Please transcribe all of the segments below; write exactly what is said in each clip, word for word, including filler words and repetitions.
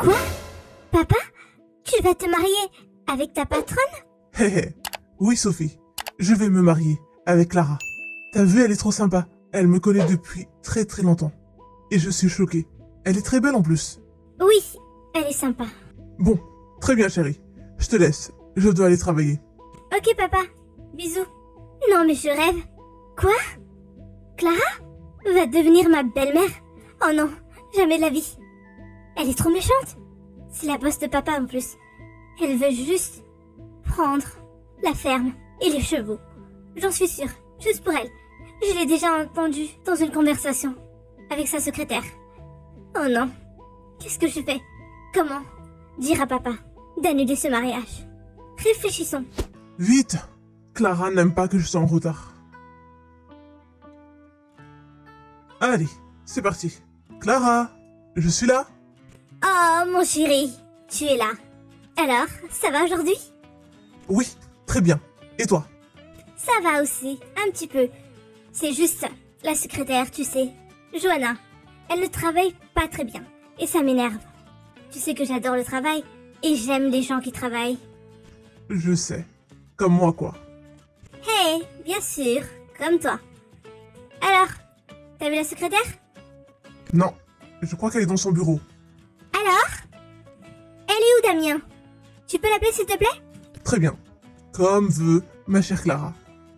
Quoi? Papa? Tu vas te marier avec ta patronne? Hé hé. Oui, Sophie. Je vais me marier avec Clara. T'as vu, elle est trop sympa. Elle me connaît depuis très très longtemps. Et je suis choqué. Elle est très belle en plus. Oui, elle est sympa. Bon, très bien chérie. Je te laisse. Je dois aller travailler. Ok papa, bisous. Non mais je rêve. Quoi? Clara va devenir ma belle-mère? Oh non, jamais de la vie. Elle est trop méchante. C'est la bosse de papa en plus. Elle veut juste prendre la ferme et les chevaux. J'en suis sûre, juste pour elle. Je l'ai déjà entendu dans une conversation avec sa secrétaire. Oh non, qu'est-ce que je fais? Comment dire à papa d'annuler ce mariage? Réfléchissons. Vite! Clara n'aime pas que je sois en retard. Allez, c'est parti. Clara, je suis là. Oh mon chéri, tu es là. Alors, ça va aujourd'hui? Oui, très bien. Et toi? Ça va aussi, un petit peu. C'est juste la secrétaire, tu sais, Johanna. Elle ne travaille pas très bien et ça m'énerve. Tu sais que j'adore le travail et j'aime les gens qui travaillent. Je sais. Comme moi, quoi. Hey, bien sûr, comme toi. Alors, t'as vu la secrétaire? Non, je crois qu'elle est dans son bureau. Alors? Elle est où, Damien? Tu peux l'appeler, s'il te plaît? Très bien. Comme veut ma chère Clara.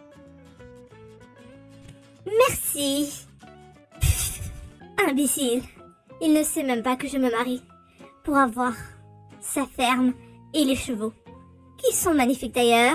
Merci. Pff, imbécile. Il ne sait même pas que je me marie. Pour avoir sa ferme et les chevaux. Qui sont magnifiques d'ailleurs.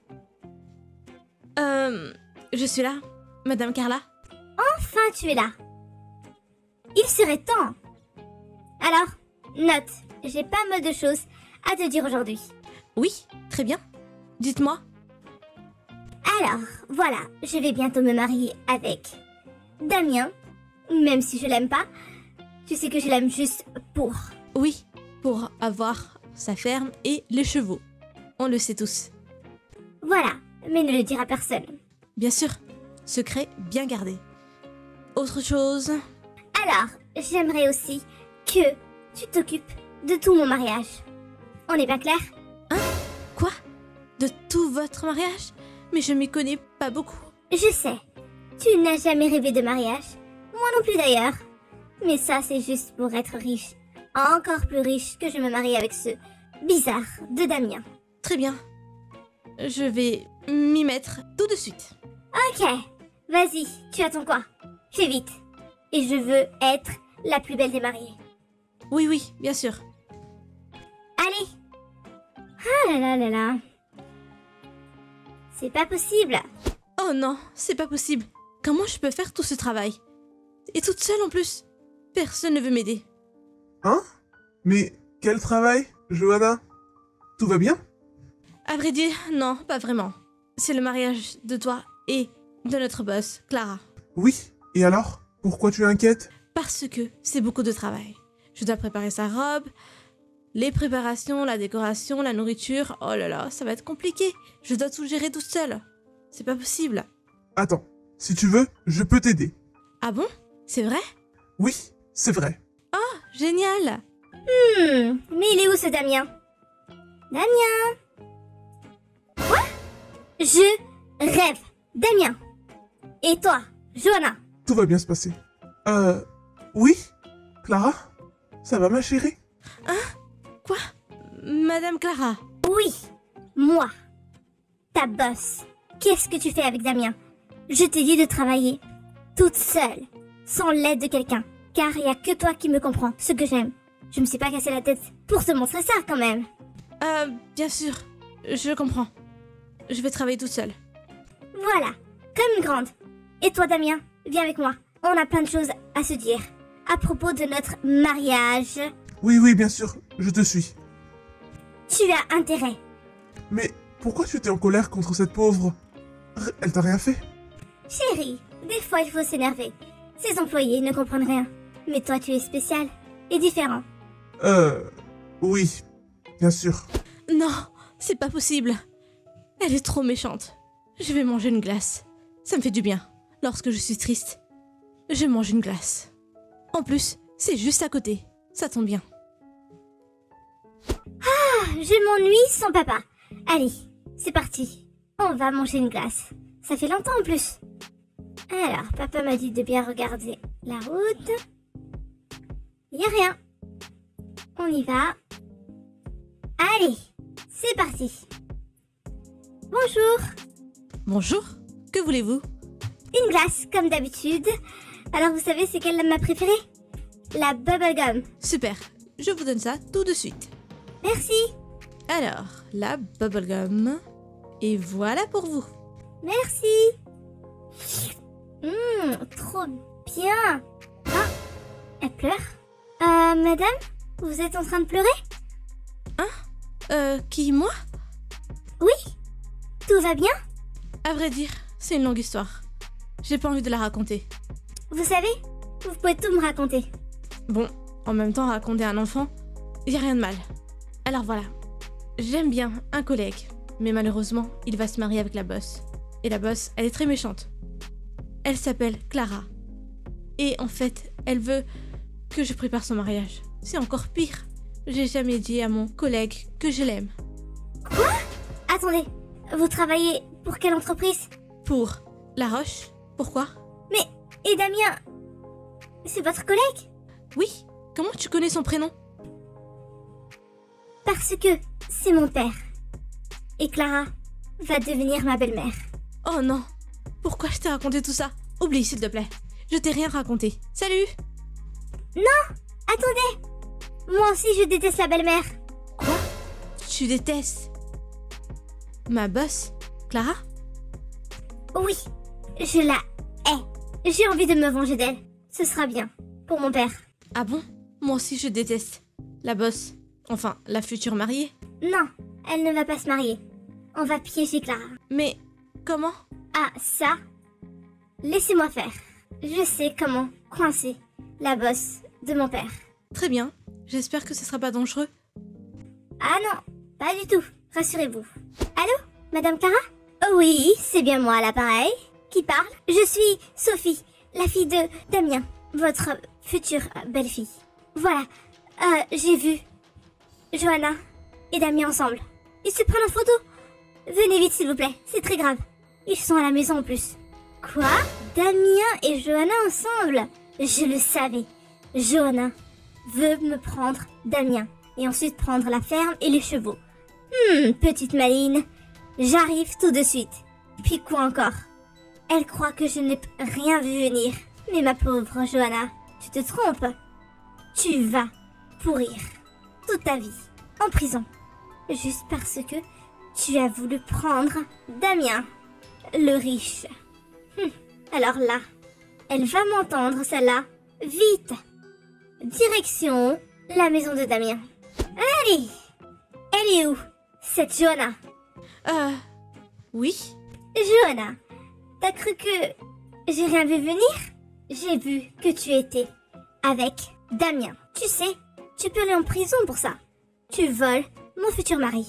Euh... Je suis là, Madame Carla. Enfin, tu es là. Il serait temps. Alors, note, j'ai pas mal de choses à te dire aujourd'hui. Oui, très bien. Dites-moi. Alors, voilà, je vais bientôt me marier avec Damien. Même si je l'aime pas, tu sais que je l'aime juste pour. Oui, pour avoir sa ferme et les chevaux. On le sait tous. Voilà, mais ne le dire à personne. Bien sûr, secret bien gardé. Autre chose? Alors, j'aimerais aussi que tu t'occupes de tout mon mariage. On est bien clair? Hein? Quoi? De tout votre mariage? Mais je m'y connais pas beaucoup. Je sais, tu n'as jamais rêvé de mariage. Moi non plus d'ailleurs. Mais ça, c'est juste pour être riche. Encore plus riche que je me marie avec ce bizarre de Damien. Très bien. Je vais m'y mettre tout de suite. Ok, vas-y, tu attends quoi? Fais vite. Et je veux être la plus belle des mariées. Oui, oui, bien sûr. Allez. Ah là là là là. C'est pas possible. Oh non, c'est pas possible. Comment je peux faire tout ce travail? Et toute seule en plus. Personne ne veut m'aider. Hein? Mais quel travail, Johanna? Tout va bien? À vrai dire, non, pas vraiment. C'est le mariage de toi et de notre boss, Clara. Oui, et alors? Pourquoi tu es inquiète? Parce que c'est beaucoup de travail. Je dois préparer sa robe, les préparations, la décoration, la nourriture. Oh là là, ça va être compliqué. Je dois tout gérer toute seule. C'est pas possible. Attends, si tu veux, je peux t'aider. Ah bon? C'est vrai? Oui, c'est vrai. Oh, génial! Hmm, mais il est où ce Damien? Damien? Quoi? Je rêve. Damien. Et toi, Johanna? Tout va bien se passer. Euh... Oui? Clara? Ça va ma chérie? Quoi? Madame Clara? Oui, moi. Ta boss. Qu'est-ce que tu fais avec Damien? Je t'ai dit de travailler toute seule, sans l'aide de quelqu'un. Car il n'y a que toi qui me comprends, ce que j'aime. Je me suis pas cassé la tête pour te montrer ça quand même. Euh, bien sûr. Je comprends. Je vais travailler toute seule. Voilà, comme une grande. Et toi Damien, viens avec moi. On a plein de choses à se dire. À propos de notre mariage. Oui, oui, bien sûr, je te suis. Tu as intérêt. Mais pourquoi tu étais en colère contre cette pauvre? R- Elle t'a rien fait? Chérie, des fois il faut s'énerver. Ces employés ne comprennent rien. Mais toi tu es spécial et différent. Euh... Oui, bien sûr. Non, c'est pas possible. Elle est trop méchante. Je vais manger une glace. Ça me fait du bien. Lorsque je suis triste, je mange une glace. En plus, c'est juste à côté. Ça tombe bien. je m'ennuie sans papa. Allez, c'est parti. On va manger une glace. Ça fait longtemps en plus. Alors, papa m'a dit de bien regarder la route. Il n'y a rien. On y va. Allez, c'est parti. Bonjour. Bonjour, que voulez-vous? Une glace, comme d'habitude. Alors, vous savez, c'est quelle ma préférée? La bubblegum. Super, je vous donne ça tout de suite. Merci. Alors, la bubblegum. Et voilà pour vous. Merci. Hum, trop bien. Ah, elle pleure. Euh, madame, vous êtes en train de pleurer? Euh, qui, moi? Oui. Tout va bien? À vrai dire, c'est une longue histoire. J'ai pas envie de la raconter. Vous savez, vous pouvez tout me raconter. Bon, en même temps, raconter à un enfant, y a rien de mal. Alors voilà, j'aime bien un collègue, mais malheureusement, il va se marier avec la boss. Et la boss, elle est très méchante. Elle s'appelle Clara. Et en fait, elle veut que je prépare son mariage. C'est encore pire. J'ai jamais dit à mon collègue que je l'aime. Quoi? Attendez, vous travaillez pour quelle entreprise? Pour La Roche. Pourquoi? Mais, et Damien, c'est votre collègue? Oui, comment tu connais son prénom? Parce que c'est mon père. Et Clara va devenir ma belle-mère. Oh non, pourquoi je t'ai raconté tout ça? Oublie s'il te plaît, je t'ai rien raconté. Salut! Non, attendez. Moi aussi je déteste la belle-mère. Quoi? Tu détestes ma boss, Clara? Oui, je la hais. J'ai envie de me venger d'elle. Ce sera bien, pour mon père. Ah bon? Moi aussi je déteste la boss. Enfin, la future mariée. Non, elle ne va pas se marier. On va piéger Clara. Mais comment? Ah, ça? Laissez-moi faire. Je sais comment coincer la bosse de mon père. Très bien, j'espère que ce sera pas dangereux. Ah non, pas du tout. Rassurez-vous. Allô, Madame Clara? Oh oui, c'est bien moi à l'appareil. Qui parle? Je suis Sophie, la fille de Damien, votre future belle-fille. Voilà, euh, j'ai vu Johanna et Damien ensemble. Ils se prennent en photo. Venez vite s'il vous plaît, c'est très grave. Ils sont à la maison en plus. Quoi? Damien et Johanna ensemble? Je le savais. Johanna veut me prendre Damien et ensuite prendre la ferme et les chevaux. Hmm, petite maline. J'arrive tout de suite. Puis quoi encore? Elle croit que je n'ai rien vu venir. Mais ma pauvre Johanna, tu te trompes. Tu vas pourrir toute ta vie en prison. Juste parce que tu as voulu prendre Damien, le riche. Hum, alors là, elle va m'entendre celle-là. Vite! Direction la maison de Damien. Allez! Elle est où, cette Johanna? Euh... Oui? Johanna, t'as cru que j'ai rien vu venir? J'ai vu que tu étais avec Damien. Tu sais, tu peux aller en prison pour ça. Tu voles mon futur mari.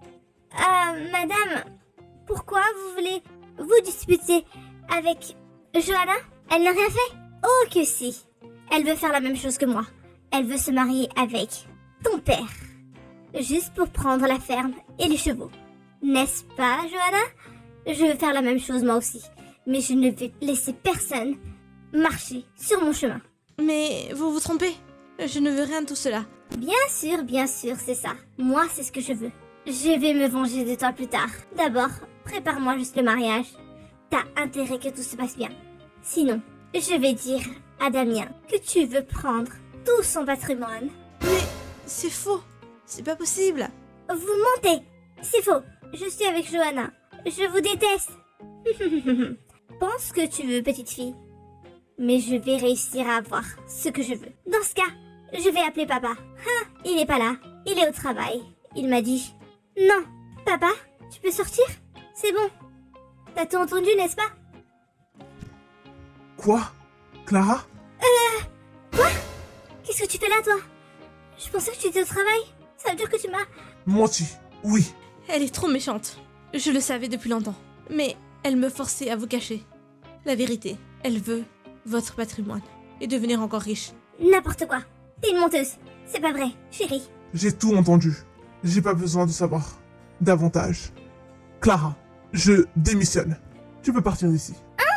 Euh, madame, pourquoi vous voulez vous disputer avec Johanna? Elle n'a rien fait? Oh que si. Elle veut faire la même chose que moi. Elle veut se marier avec ton père. Juste pour prendre la ferme et les chevaux. N'est-ce pas, Johanna? Je veux faire la même chose moi aussi. Mais je ne vais laisser personne marcher sur mon chemin. Mais vous vous trompez. Je ne veux rien de tout cela. Bien sûr, bien sûr, c'est ça. Moi, c'est ce que je veux. Je vais me venger de toi plus tard. D'abord, prépare-moi juste le mariage. T'as intérêt que tout se passe bien. Sinon, je vais dire à Damien que tu veux prendre tout son patrimoine. Mais c'est faux. C'est pas possible. Vous mentez. C'est faux. Je suis avec Johanna. Je vous déteste. Pense que tu veux, petite fille. Mais je vais réussir à avoir ce que je veux. Dans ce cas, je vais appeler papa. Ah, il n'est pas là. Il est au travail. Il m'a dit... Non, papa, tu peux sortir? C'est bon. T'as tout entendu, n'est-ce pas? Quoi? Clara? Euh... Quoi? Qu'est-ce que tu fais là, toi? Je pensais que tu étais au travail. Ça veut dire que tu m'as... Menti, oui. Elle est trop méchante. Je le savais depuis longtemps. Mais elle me forçait à vous cacher. La vérité, elle veut votre patrimoine et devenir encore riche. N'importe quoi. T'es une menteuse. C'est pas vrai, chérie. J'ai tout entendu. J'ai pas besoin de savoir davantage. Clara, je démissionne. Tu peux partir d'ici.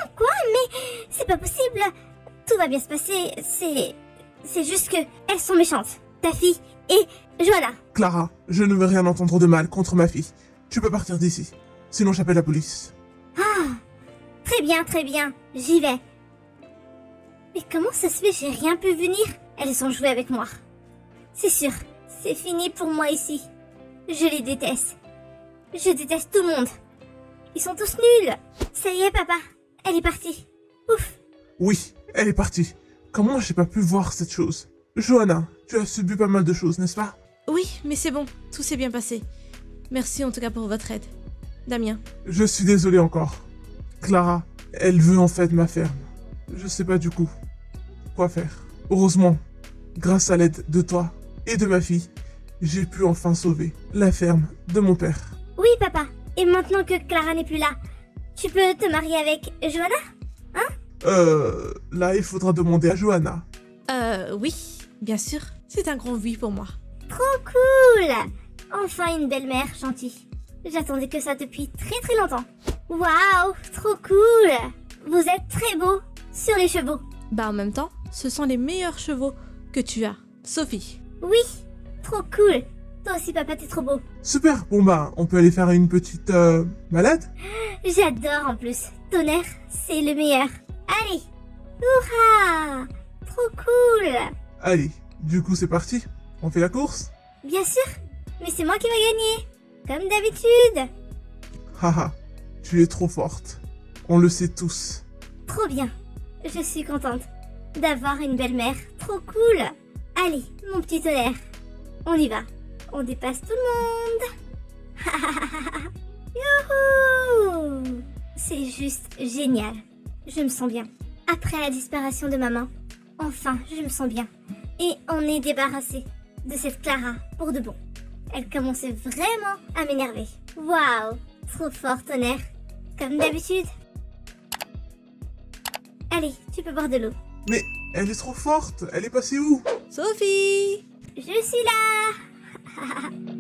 C'est pas possible. Tout va bien se passer. C'est... C'est juste que elles sont méchantes. Ta fille et Johanna. Clara, je ne veux rien entendre de mal contre ma fille. Tu peux partir d'ici. Sinon j'appelle la police. Ah, très bien, très bien. J'y vais. Mais comment ça se fait, j'ai rien pu venir? Elles ont joué avec moi. C'est sûr, c'est fini pour moi ici. Je les déteste. Je déteste tout le monde. Ils sont tous nuls. Ça y est, papa. Elle est partie. Ouf. Oui, elle est partie. Comment j'ai pas pu voir cette chose? Johanna, tu as subi pas mal de choses, n'est-ce pas? Oui, mais c'est bon, tout s'est bien passé. Merci en tout cas pour votre aide. Damien. Je suis désolé encore. Clara, elle veut en fait ma ferme. Je sais pas du coup quoi faire. Heureusement, grâce à l'aide de toi et de ma fille, j'ai pu enfin sauver la ferme de mon père. Oui, papa. Et maintenant que Clara n'est plus là, tu peux te marier avec Johanna? Euh... Là, il faudra demander à Johanna. Euh, oui, bien sûr. C'est un grand oui pour moi. Trop cool. Enfin une belle-mère gentille. J'attendais que ça depuis très très longtemps. Waouh, trop cool. Vous êtes très beau sur les chevaux. Bah en même temps, ce sont les meilleurs chevaux que tu as, Sophie. Oui, trop cool. Toi aussi papa, t'es trop beau. Super, bon bah, on peut aller faire une petite euh, balade? J'adore en plus. Tonnerre, c'est le meilleur. Allez. Hurrah. Trop cool. Allez, du coup c'est parti. On fait la course? Bien sûr, mais c'est moi qui vais gagner. Comme d'habitude. Haha, tu es trop forte. On le sait tous. Trop bien. Je suis contente d'avoir une belle-mère. Trop cool. Allez, mon petit tonnerre. On y va. On dépasse tout le monde. Youhou! C'est juste génial. Je me sens bien. Après la disparition de maman, enfin, je me sens bien. Et on est débarrassé de cette Clara pour de bon. Elle commençait vraiment à m'énerver. Waouh! Trop fort, tonnerre. Comme d'habitude. Allez, tu peux boire de l'eau. Mais elle est trop forte. Elle est passée où? Sophie! Je suis là.